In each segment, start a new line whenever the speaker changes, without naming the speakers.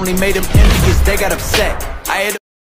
only made them envious, they got upset. I had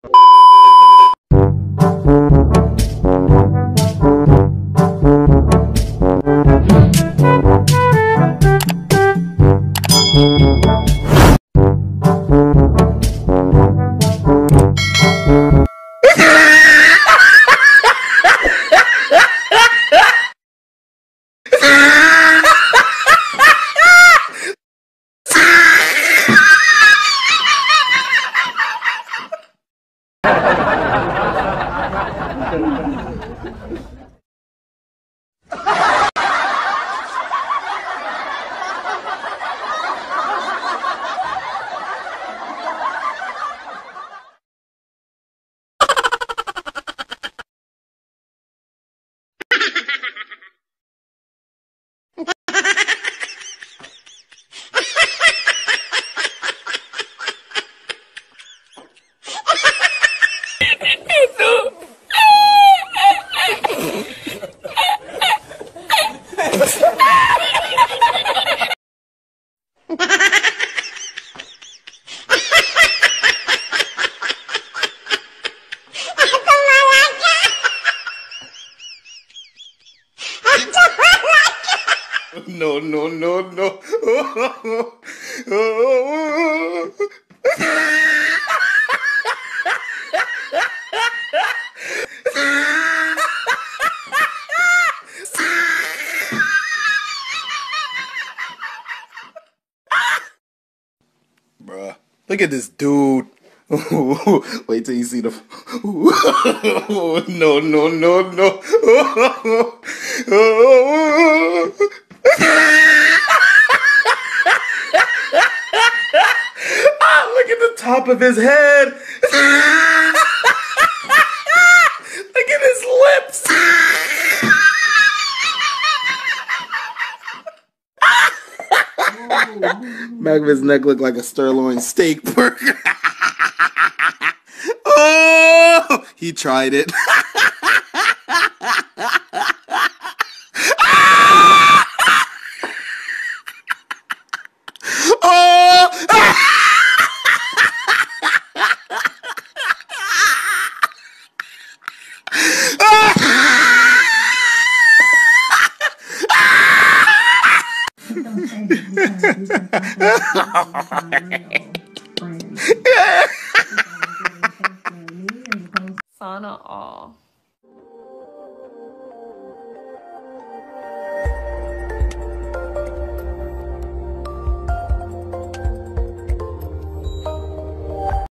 No, no, no, no. Bruh, look at this dude. Wait till you see the. No, no, no, no. Look at the top of his head. Look at his lips. Back of his neck looked like a sirloin steak burger. Oh, he tried it.
Sauna all.